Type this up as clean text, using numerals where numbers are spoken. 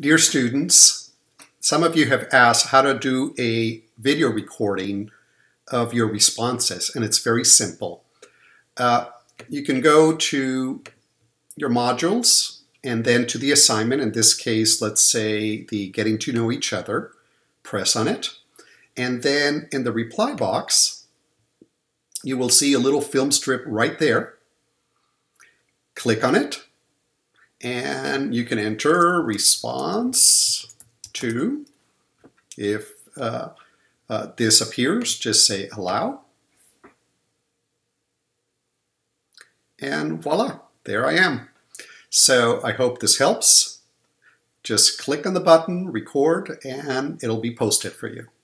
Dear students, some of you have asked how to do a video recording of your responses, and it's very simple. You can go to your modules and then to the assignment. In this case, let's say the Getting to Know Each Other. Press on it. And then in the reply box, you will see a little film strip right there. Click on it. And you can enter response to. If this appears, just say allow. And voila, there I am. So I hope this helps. Just click on the button, record, and it'll be posted for you.